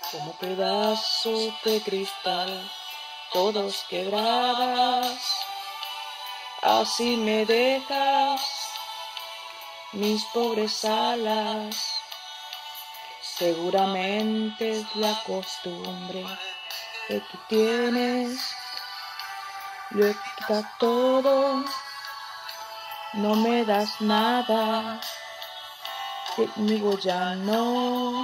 como pedazos de cristal, todos quebradas. Así me dejas mis pobres alas. Seguramente es la costumbre que tú tienes. Lo quita todo, no me das nada. Conmigo ya no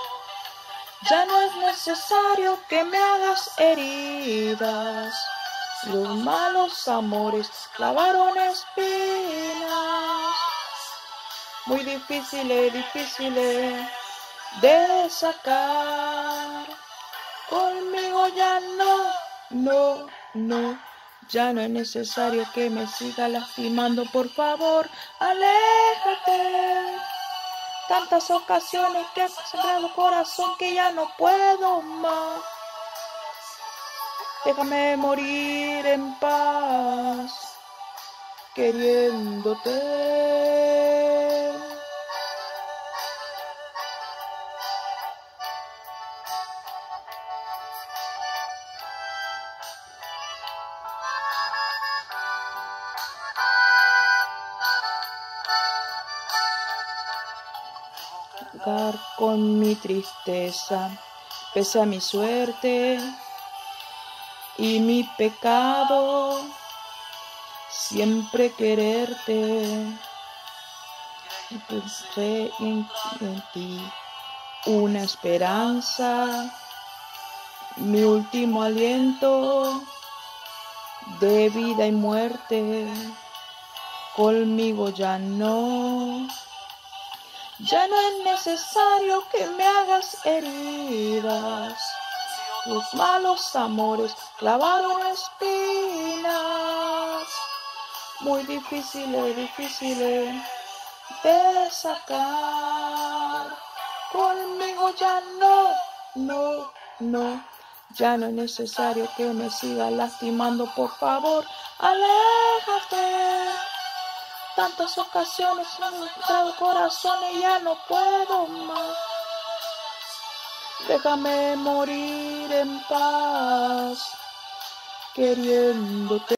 es necesario que me hagas heridas. Los malos amores clavaron espinas, muy difíciles de sacar. Conmigo ya no, ya no es necesario que me siga lastimando, por favor, aléjate. Tantas ocasiones que has sangrado corazón que ya no puedo más. Déjame morir en paz, queriéndote. Jugar con mi tristeza, pese a mi suerte y mi pecado, siempre quererte. Pensé en ti una esperanza, mi último aliento de vida y muerte. Conmigo ya no es necesario que me hagas heridas. Tus malos amores clavaron espinas, muy difíciles de sacar. Conmigo ya no, ya no es necesario que me sigas lastimando, por favor, aléjate. Tantas ocasiones me han encontrado corazones y ya no puedo más. Déjame morir en paz, queriéndote.